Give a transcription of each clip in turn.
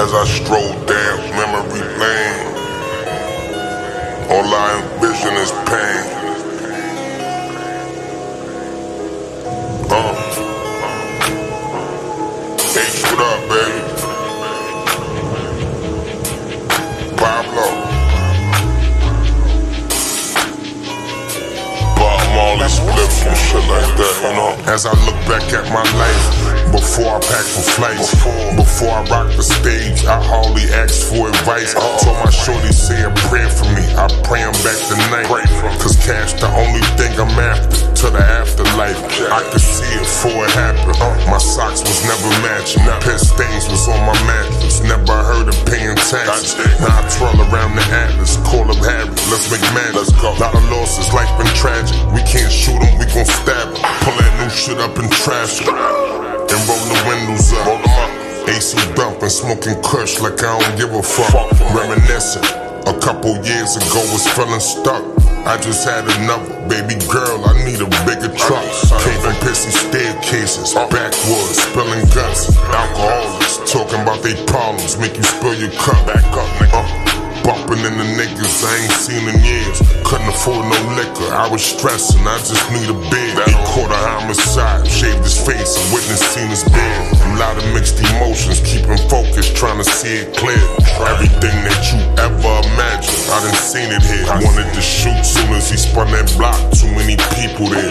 As I stroll down memory lane, all I envision is pain. H, what up, baby? Pablo. Bob Marley spliffs and shit like that, you know? As I look back at my life, before I pack for flights, before I rock the stage, I hardly asked for advice. Told my shorty say a prayer for me, I pray him back tonight. Cause cash the only thing I'm after, to the afterlife. I could see it before it happened. My socks was never matching, piss stains was on my mattress. Never heard of paying taxes. Now I twirl around the Atlas, call up Harry, let's make magic. Lot of losses, life been tragic. We can't shoot him, we gon' stab him. Pull that new shit up and trash it, and roll the windows up. AC bumping, smoking kush like I don't give a fuck. Reminiscing, a couple years ago was feeling stuck. I just had another baby girl, I need a bigger truck. Came from pissy staircases, backwoods, spilling guts. Alcoholics, talking about they problems, make you spill your cup. Back up, nigga. Bumping in the niggas I ain't seen in years. Couldn't afford no liquor, I was stressing, I just need a bed. He caught a homicide, shaved his face, a witness seen his bed. A lot of mixed emotions, keeping focused, trying to see it clear. Everything that you ever imagined, I done seen it here. Wanted to shoot soon as he spun that block, too many people there.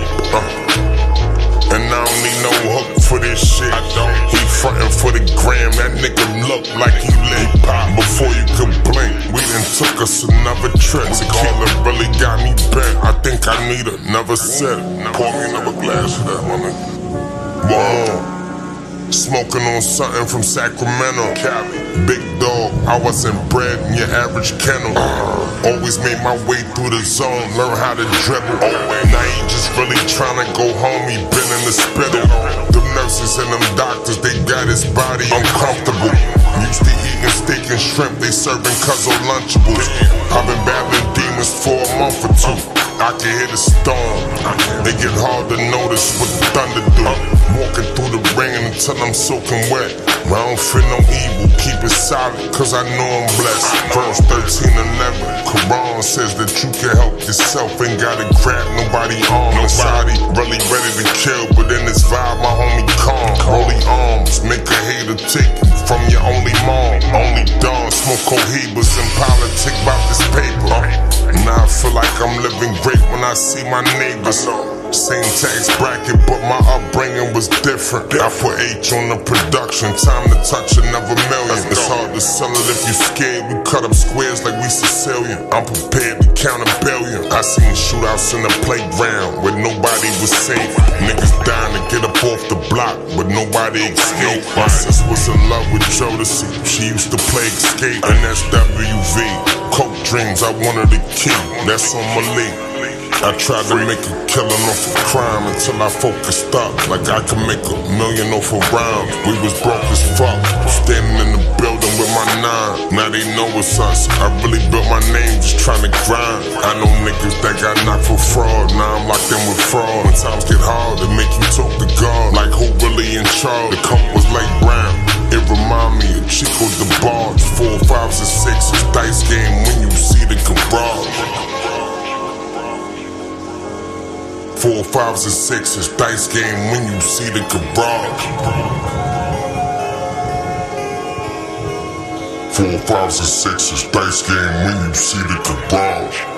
And I don't need no hook for this shit. He frontin' for the gram, that nigga look like he lit. Before you could blink, we done took us another trip. Tequila really got me bent, I think I need another sip. Pour me another glass of that, my nigga. One more. Smoking on something from Sacramento. Big dog, I wasn't bred in your average kennel. Always made my way through the zone, learn how to dribble. Now he just really tryna go home, he been in the spittle. Them nurses and them doctors, they got his body uncomfortable. Used to eating steak and shrimp, they serving Cuzzo Lunchables. I've been battling demons for a month or two. I can hear the storm, it get hard to notice what the thunder do. Walking through the rain until I'm soaking wet. I don't feel no evil, keep it solid, cause I know I'm blessed. Verse 13:11, Quran says that you can help yourself, ain't gotta grab nobody arm. Nobody really ready to kill, but in this vibe, my homie calm. Rolly arms, make a hater take you from your only mom. Only dawn, smoke cohibas in politics about this paper. Now I feel like I'm living great when I see my neighbors. Same tax bracket, but my upbringing was different. I put H on the production, time to touch another million. It's hard to sell it if you scared, we cut up squares like we Sicilian. I'm prepared to count a billion. I seen shootouts in the playground where nobody was safe. Niggas dying to get up off the block, but nobody escaped. My sis was in love with Jodeci, she used to play Escape and SWV. Coke dreams, I wanted a key, that's on my league. I tried to make a killing off of crime until I focused up, like I could make $1 million off a rhyme. We was broke as fuck, standing in the building with my 9. Now they know it's us, I really built my name just trying to grind. I know niggas that got knocked for fraud, now I'm locked in with fraud. When times get hard, they make you talk to God, like who really in charge? The coat was like brown, it remind me of Chico DeBarge. 4, 5s and 6s, dice game when you see the garage. 4, 5s and 6s, dice game when you see the garage. 4, 5s and 6s, dice game when you see the garage.